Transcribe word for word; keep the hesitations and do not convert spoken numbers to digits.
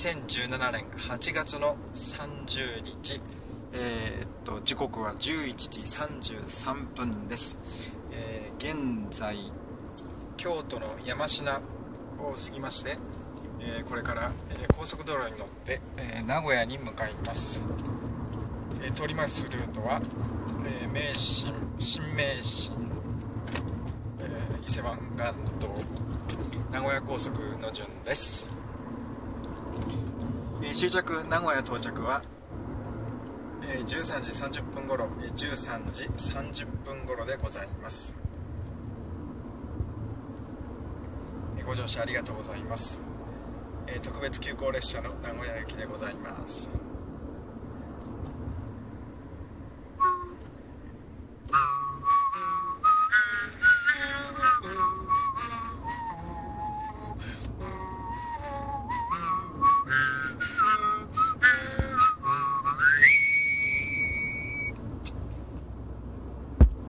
せんじゅうななねんはちがつのさんじゅうにち、えー、っと時刻はじゅういちじさんじゅうさんぷんです。えー、現在京都の山科を過ぎまして、えー、これから、えー、高速道路に乗って、えー、名古屋に向かいます。えー、通りますルートは、えー、名神、新名神、えー、伊勢湾岸道、名古屋高速の順です。えー、終着名古屋到着は、えー、じゅうさんじさんじゅっぷんごろ、じゅうさんじさんじゅっぷんごろでございます。えー、ご乗車ありがとうございます。えー、特別急行列車の名古屋駅でございます。